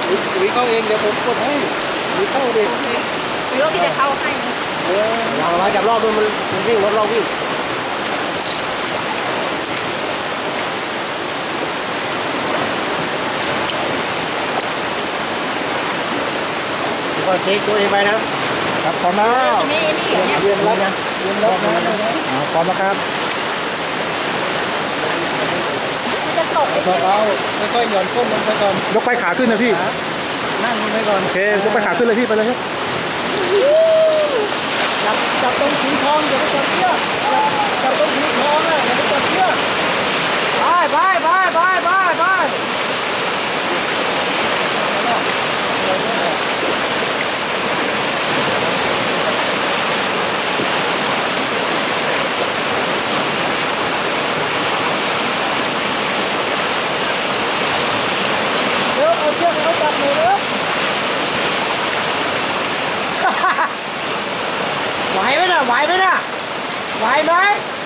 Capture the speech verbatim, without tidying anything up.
ปุ๋ยเข้าเองเดี๋ยวผมกดให้ปุ๋ยเข้าเองปุ๋ยรถที่จะเข้าให้เออวางไว้จับรอบมันมันวิ่งรถเราวิ่งก็เช็คตัวเองไปนะครับพร้อมแล้วมีนี่เรียนรับนะเรียนรับนะพร้อมแล้วครับจะตกเบาๆค่อยๆหย่อนก้นลงไปก่อนยกไปขาขึ้นนะพี่นั่งลงไปก่อนโอเคยกไปขาขึ้นเลยพี่ไปเลยครับจับจับตรงสีทองอย่าไปจับเชือกจับตรงสีทองอ่ะอย่าไปจับเชือกไปไปไปไปไปไปเอาเชือกเขาจับเลยเนอะไหวไหมน่ะไหวไหมน่ะไหวไหม